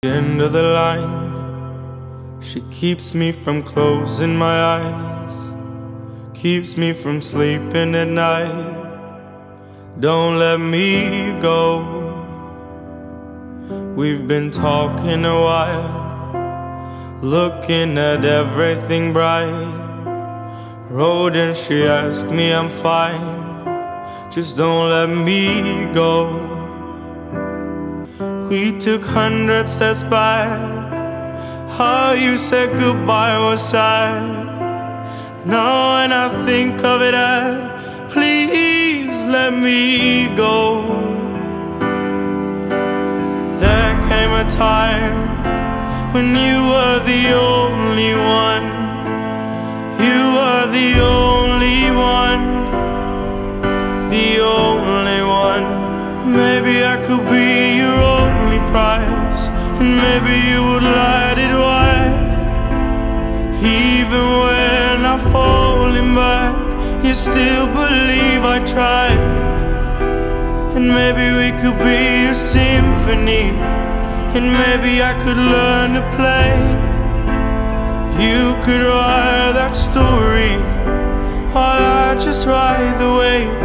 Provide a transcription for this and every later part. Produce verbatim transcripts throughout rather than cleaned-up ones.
End of the line. She keeps me from closing my eyes, keeps me from sleeping at night. Don't let me go. We've been talking a while, looking at everything bright. Road and she asked me I'm fine, just don't let me go. We took hundred steps back, how you said goodbye was sad. Now when I think of it, I, please let me go. There came a time when you were the only one, you were the only one, the only one. Maybe I could be your only prize, and maybe you would light it wide. Even when I'm falling back, you still believe I tried. And maybe we could be a symphony, and maybe I could learn to play. You could write that story while I just ride the wave.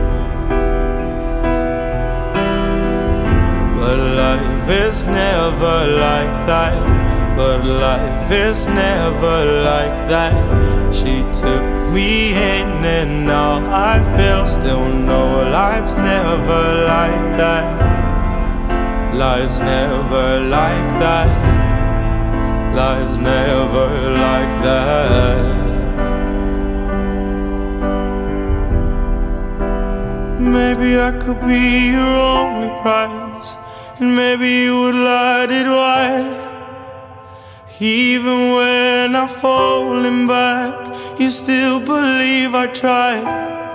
But life is never like that, but life is never like that. She took me in and now I feel still know life's never like that. Life's never like that. Life's never like that. Maybe I could be your only prize, and maybe you would light it wide. Even when I'm falling back, you still believe I tried.